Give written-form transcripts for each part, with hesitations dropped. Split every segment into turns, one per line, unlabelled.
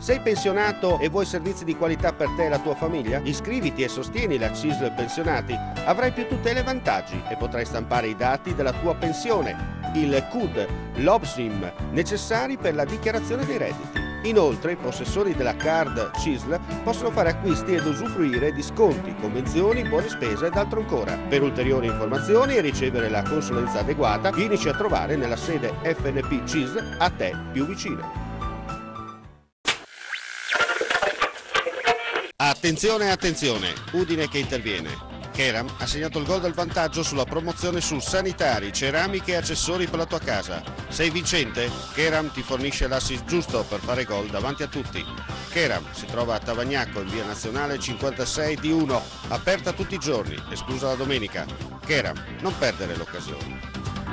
Sei pensionato e vuoi servizi di qualità per te e la tua famiglia? Iscriviti e sostieni la CISL Pensionati. Avrai più tutele e vantaggi e potrai stampare i dati della tua pensione, il CUD, l'OBSIM, necessari per la dichiarazione dei redditi. Inoltre, i possessori della card CISL possono fare acquisti ed usufruire di sconti, convenzioni, buone spese ed altro ancora. Per ulteriori informazioni e ricevere la consulenza adeguata, vienici a trovare nella sede FNP CISL a te più vicina. Attenzione, attenzione, Udine che interviene. Keram ha segnato il gol del vantaggio sulla promozione su sanitari, ceramiche e accessori per la tua casa. Sei vincente? Keram ti fornisce l'assist giusto per fare gol davanti a tutti. Keram si trova a Tavagnacco in via Nazionale 56 D1, aperta tutti i giorni, esclusa la domenica. Keram, non perdere l'occasione.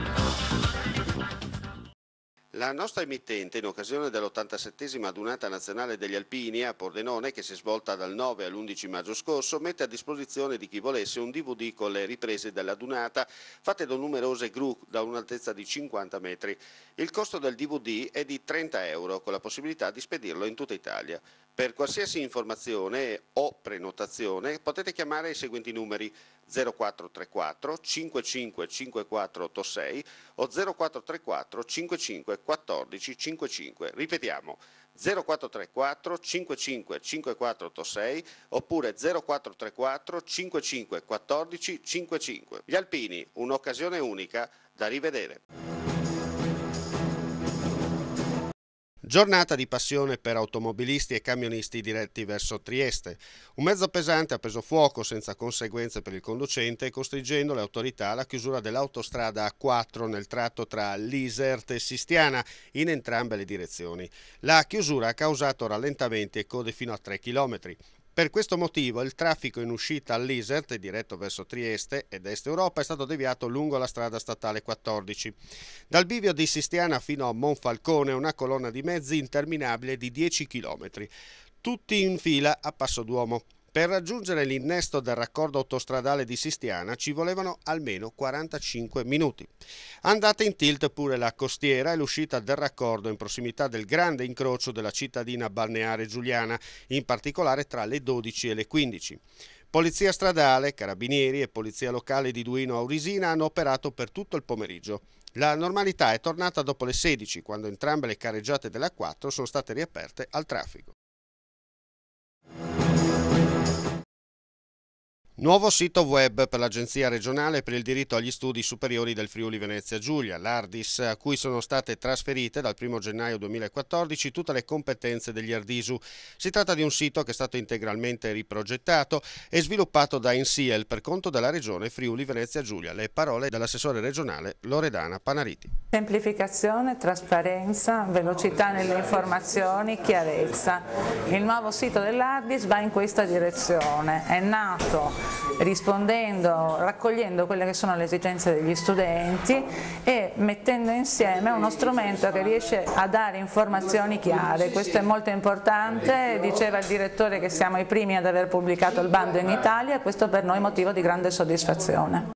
La nostra emittente, in occasione dell'87esima adunata nazionale degli alpini a Pordenone, che si è svolta dal 9 all'11 maggio scorso, mette a disposizione di chi volesse un DVD con le riprese dell'adunata fatte da numerose gru da un'altezza di 50 metri. Il costo del DVD è di 30 euro, con la possibilità di spedirlo in tutta Italia. Per qualsiasi informazione o prenotazione potete chiamare i seguenti numeri: 0434 55 5486 o 0434 55 14 55. Ripetiamo: 0434 55 5486 oppure 0434 55 14 55. Gli alpini, un'occasione unica da rivedere. Giornata di passione per automobilisti e camionisti diretti verso Trieste. Un mezzo pesante ha preso fuoco senza conseguenze per il conducente, costringendo le autorità alla chiusura dell'autostrada A4 nel tratto tra l'Isert e Sistiana in entrambe le direzioni. La chiusura ha causato rallentamenti e code fino a 3 km. Per questo motivo il traffico in uscita all'Isert, diretto verso Trieste ed Est Europa, è stato deviato lungo la strada statale 14. Dal bivio di Sistiana fino a Monfalcone una colonna di mezzi interminabile di 10 km, tutti in fila a passo d'uomo. Per raggiungere l'innesto del raccordo autostradale di Sistiana ci volevano almeno 45 minuti. Andata in tilt pure la costiera e l'uscita del raccordo in prossimità del grande incrocio della cittadina balneare giuliana, in particolare tra le 12 e le 15. Polizia stradale, carabinieri e polizia locale di Duino Aurisina hanno operato per tutto il pomeriggio. La normalità è tornata dopo le 16, quando entrambe le carreggiate della 4 sono state riaperte al traffico. Nuovo sito web per l'Agenzia regionale per il diritto agli studi superiori del Friuli Venezia Giulia, l'Ardis, a cui sono state trasferite dal 1 gennaio 2014 tutte le competenze degli Ardisu. Si tratta di un sito che è stato integralmente riprogettato e sviluppato da Insiel per conto della regione Friuli Venezia Giulia. Le parole dell'assessore regionale Loredana Panariti.
Semplificazione, trasparenza, velocità nelle informazioni, chiarezza. Il nuovo sito dell'Ardis va in questa direzione. È nato raccogliendo quelle che sono le esigenze degli studenti e mettendo insieme uno strumento che riesce a dare informazioni chiare. Questo è molto importante, diceva il direttore che siamo i primi ad aver pubblicato il bando in Italia e questo per noi è motivo di grande soddisfazione.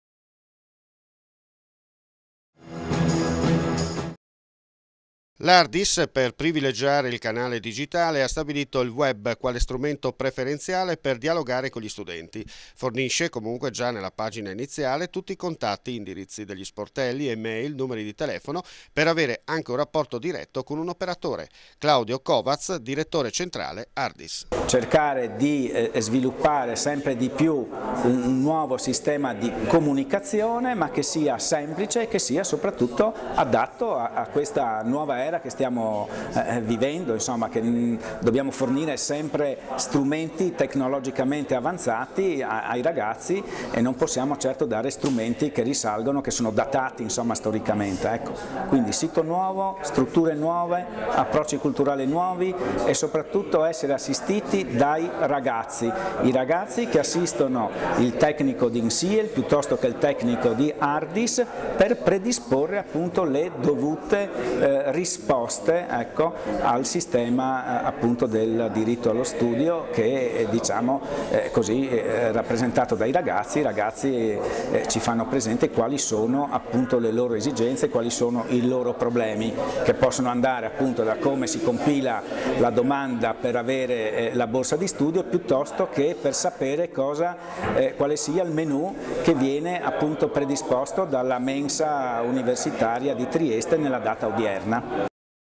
L'Ardis, per privilegiare il canale digitale, ha stabilito il web quale strumento preferenziale per dialogare con gli studenti. Fornisce comunque già nella pagina iniziale tutti i contatti, indirizzi degli sportelli, email, numeri di telefono per avere anche un rapporto diretto con un operatore. Claudio Kovacs, direttore centrale Ardis.
Cercare di sviluppare sempre di più un nuovo sistema di comunicazione, ma che sia semplice e che sia soprattutto adatto a questa nuova era che stiamo vivendo, insomma, che dobbiamo fornire sempre strumenti tecnologicamente avanzati ai ragazzi e non possiamo certo dare strumenti che risalgono, che sono datati, insomma, storicamente. Ecco. Quindi sito nuovo, strutture nuove, approcci culturali nuovi e soprattutto essere assistiti dai ragazzi, i ragazzi che assistono il tecnico di Insiel piuttosto che il tecnico di Ardis per predisporre appunto le dovute risorse predisposte, ecco, al sistema appunto del diritto allo studio che è, diciamo così, rappresentato dai ragazzi. I ragazzi ci fanno presente quali sono appunto le loro esigenze, quali sono i loro problemi, che possono andare appunto da come si compila la domanda per avere la borsa di studio, piuttosto che per sapere quale sia il menù che viene appunto predisposto dalla mensa universitaria di Trieste nella data odierna.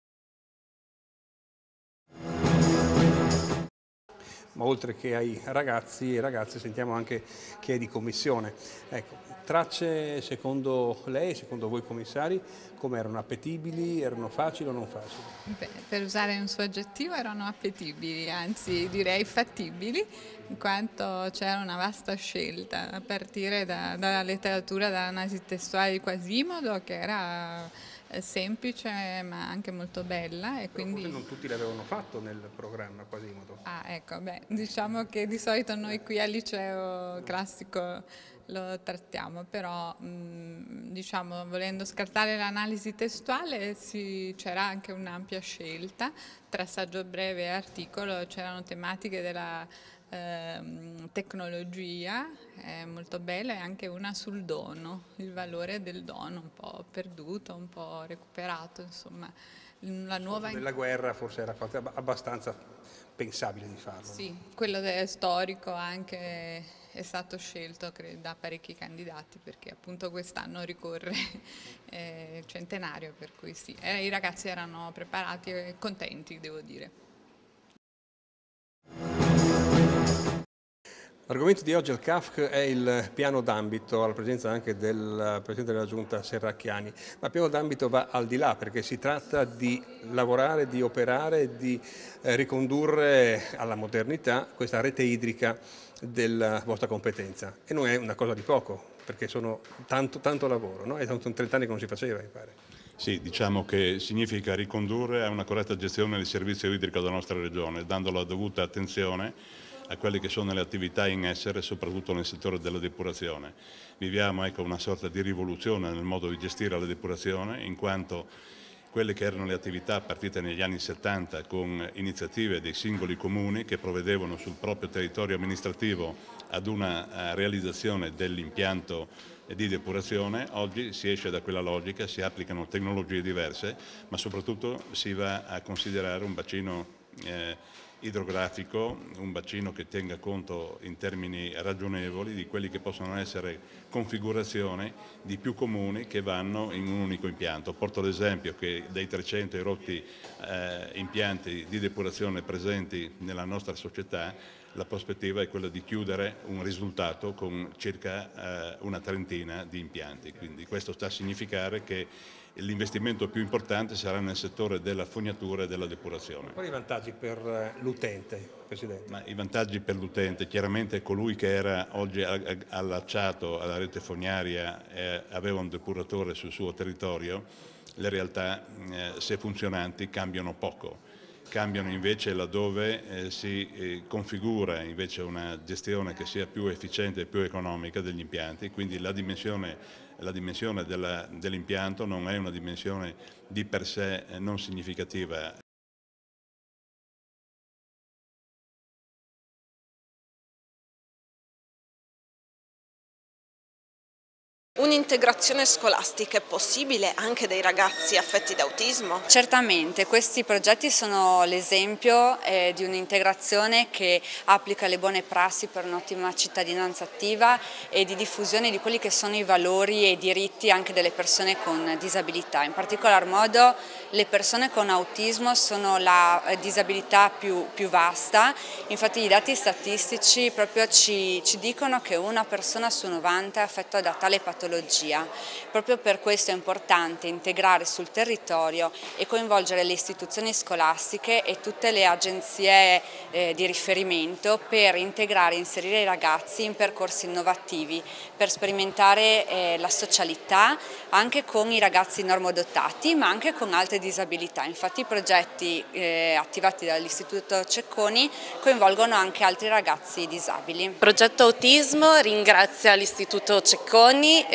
Ma oltre che ai ragazzi e ragazze sentiamo anche chi è di commissione. Ecco, tracce secondo lei, secondo voi commissari, come erano? Appetibili, erano facili o non facili?
Beh, per usare un suo aggettivo erano appetibili, anzi direi fattibili, in quanto c'era una vasta scelta a partire dalla letteratura, dall'analisi testuale di Quasimodo, che era semplice ma anche molto bella, e quindi
non tutti l'avevano fatto nel programma Quasimodo.
Ah, ecco, beh, diciamo che di solito noi qui al liceo classico lo trattiamo, però diciamo, volendo scartare l'analisi testuale c'era anche un'ampia scelta tra saggio breve e articolo. C'erano tematiche della tecnologia molto bella, e anche una sul dono, il valore del dono, un po' perduto, un po' recuperato, insomma. La nuova...
Nella guerra forse era abbastanza pensabile di farlo.
Sì, quello storico anche è stato scelto da parecchi candidati, perché appunto quest'anno ricorre il centenario, per cui sì, i ragazzi erano preparati e contenti, devo dire.
L'argomento di oggi al CAFC è il piano d'ambito, alla presenza anche del Presidente della Giunta Serracchiani. Ma il piano d'ambito va al di là, perché si tratta di lavorare, di operare, di ricondurre alla modernità questa rete idrica della vostra competenza. E non è una cosa di poco, perché sono tanto lavoro, no? E sono 30 anni che non si faceva, mi pare.
Sì, diciamo che significa ricondurre a una corretta gestione del servizio idrico della nostra regione, dando la dovuta attenzione a quelle che sono le attività in essere, soprattutto nel settore della depurazione. Viviamo una sorta di rivoluzione nel modo di gestire la depurazione, in quanto quelle che erano le attività partite negli anni 70 con iniziative dei singoli comuni che provvedevano sul proprio territorio amministrativo ad una realizzazione dell'impianto di depurazione, oggi si esce da quella logica, si applicano tecnologie diverse, ma soprattutto si va a considerare un bacino idrografico, un bacino che tenga conto in termini ragionevoli di quelli che possono essere configurazioni di più comuni che vanno in un unico impianto. Porto l'esempio che dei 300 erotti impianti di depurazione presenti nella nostra società, la prospettiva è quella di chiudere un risultato con circa una trentina di impianti. Quindi questo sta a significare che l'investimento più importante sarà nel settore della fognatura e della depurazione.
Quali vantaggi per l'utente, Presidente?
Ma i vantaggi per l'utente, chiaramente colui che era oggi allacciato alla rete fognaria e aveva un depuratore sul suo territorio, le realtà, se funzionanti, cambiano poco. Cambiano invece laddove si configura invece una gestione che sia più efficiente e più economica degli impianti, quindi la dimensione dell'impianto non è una dimensione di per sé non significativa.
Un'integrazione scolastica è possibile anche dei ragazzi affetti da autismo?
Certamente, questi progetti sono l'esempio di un'integrazione che applica le buone prassi per un'ottima cittadinanza attiva e di diffusione di quelli che sono i valori e i diritti anche delle persone con disabilità. In particolar modo le persone con autismo sono la disabilità più vasta, infatti i dati statistici proprio ci dicono che una persona su 90 è affetta da tale patologia. Proprio per questo è importante integrare sul territorio e coinvolgere le istituzioni scolastiche e tutte le agenzie di riferimento per integrare e inserire i ragazzi in percorsi innovativi, per sperimentare la socialità anche con i ragazzi normodotati ma anche con altre disabilità. Infatti i progetti attivati dall'Istituto Cecconi coinvolgono anche altri ragazzi disabili.
Il progetto Autismo ringrazia l'Istituto Cecconi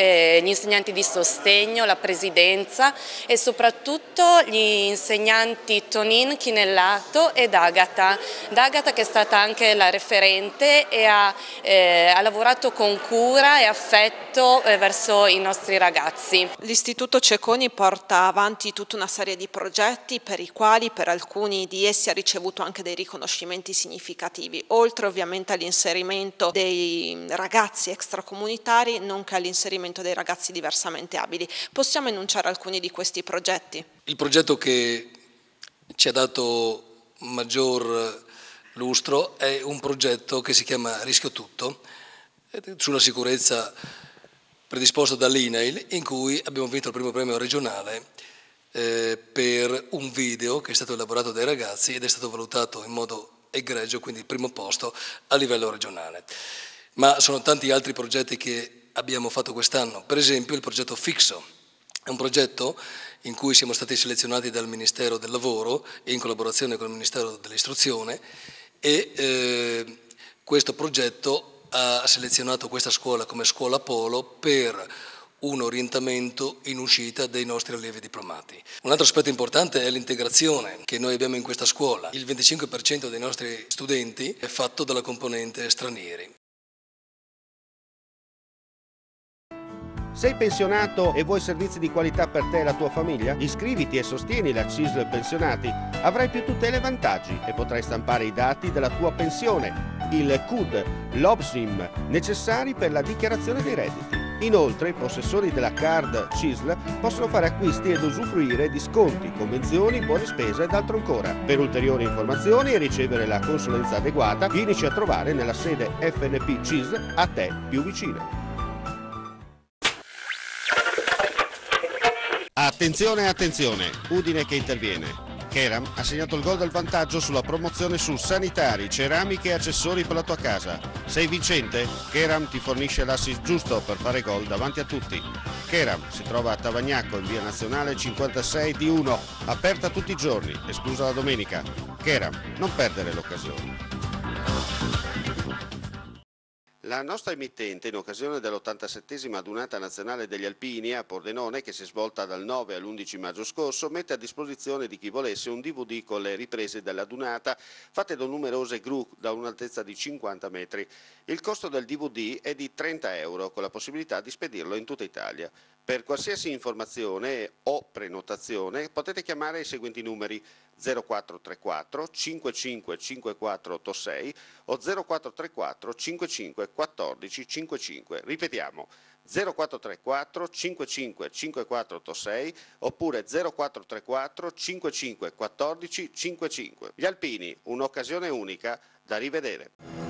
gli insegnanti di sostegno, la presidenza e soprattutto gli insegnanti Tonin, Chinellato ed Agata. Agata che è stata anche la referente e ha lavorato con cura e affetto verso i nostri ragazzi.
L'Istituto Cecconi porta avanti tutta una serie di progetti per i quali per alcuni di essi ha ricevuto anche dei riconoscimenti significativi, oltre ovviamente all'inserimento dei ragazzi extracomunitari nonché all'inserimento dei ragazzi diversamente abili. Possiamo enunciare alcuni di questi progetti?
Il progetto che ci ha dato maggior lustro è un progetto che si chiama Rischio Tutto, sulla sicurezza, predisposto dall'INAIL, in cui abbiamo vinto il primo premio regionale per un video che è stato elaborato dai ragazzi ed è stato valutato in modo egregio, quindi il primo posto a livello regionale. Ma sono tanti altri progetti che abbiamo fatto quest'anno, per esempio il progetto Fixo. È un progetto in cui siamo stati selezionati dal Ministero del Lavoro e in collaborazione con il Ministero dell'Istruzione e questo progetto ha selezionato questa scuola come scuola polo per un orientamento in uscita dei nostri allievi diplomati. Un altro aspetto importante è l'integrazione che noi abbiamo in questa scuola. Il 25% dei nostri studenti è fatto dalla componente stranieri.
Sei pensionato e vuoi servizi di qualità per te e la tua famiglia? Iscriviti e sostieni la CISL Pensionati. Avrai più tutele e vantaggi e potrai stampare i dati della tua pensione, il CUD, l'OBSIM, necessari per la dichiarazione dei redditi. Inoltre, i possessori della card CISL possono fare acquisti ed usufruire di sconti, convenzioni, buone spese ed altro ancora. Per ulteriori informazioni e ricevere la consulenza adeguata, vienici a trovare nella sede FNP CISL a te più vicina. Attenzione, attenzione, Udine che interviene. Keram ha segnato il gol del vantaggio sulla promozione su sanitari, ceramiche e accessori per la tua casa. Sei vincente? Keram ti fornisce l'assist giusto per fare gol davanti a tutti. Keram si trova a Tavagnacco in via Nazionale 56 di 1, aperta tutti i giorni, esclusa la domenica. Keram, non perdere l'occasione. La nostra emittente, in occasione dell'87esima adunata nazionale degli alpini a Pordenone, che si è svolta dal 9 all'11 maggio scorso, mette a disposizione di chi volesse un DVD con le riprese dell'adunata fatte da numerose gru da un'altezza di 50 metri. Il costo del DVD è di 30 euro, con la possibilità di spedirlo in tutta Italia. Per qualsiasi informazione o prenotazione potete chiamare i seguenti numeri: 0434 55 54 86 o 0434 55 14 55. Ripetiamo: 0434 55 54 86 oppure 0434 55 14 55. Gli alpini, un'occasione unica da rivedere.